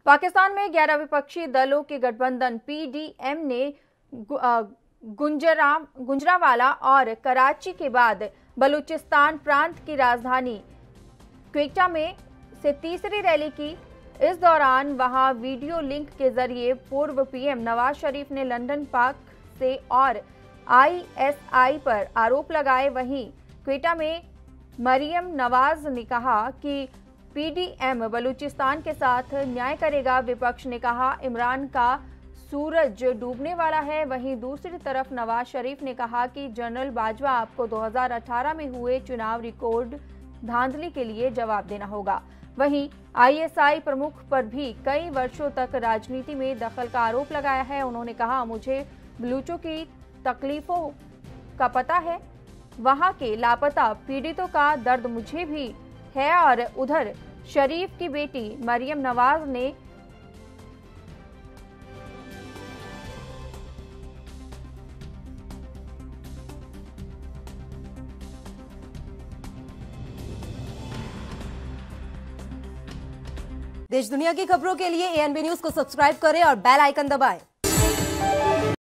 पाकिस्तान में 11 विपक्षी दलों के गठबंधन पीडीएम ने गुजरांवाला और कराची के बाद बलूचिस्तान प्रांत की राजधानी क्वेटा में से तीसरी रैली की। इस दौरान वहां वीडियो लिंक के जरिए पूर्व पीएम नवाज शरीफ ने लंदन पाक से और आईएसआई पर आरोप लगाए। वहीं क्वेटा में मरियम नवाज ने कहा कि पीडीएम बलूचिस्तान के साथ न्याय करेगा। विपक्ष ने कहा इमरान का सूरज डूबने वाला है। वहीं दूसरी तरफ नवाज शरीफ ने कहा कि जनरल बाजवा आपको 2018 में हुए चुनाव रिकॉर्ड धांधली के लिए जवाब देना होगा। वहीं आईएसआई प्रमुख पर भी कई वर्षों तक राजनीति में दखल का आरोप लगाया है। उन्होंने कहा मुझे बलूचों की तकलीफों का पता है, वहां के लापता पीड़ितों का दर्द मुझे भी है। और उधर शरीफ की बेटी मरियम नवाज ने देश दुनिया की खबरों के लिए ANB न्यूज को सब्सक्राइब करें और बेल आइकन दबाएं।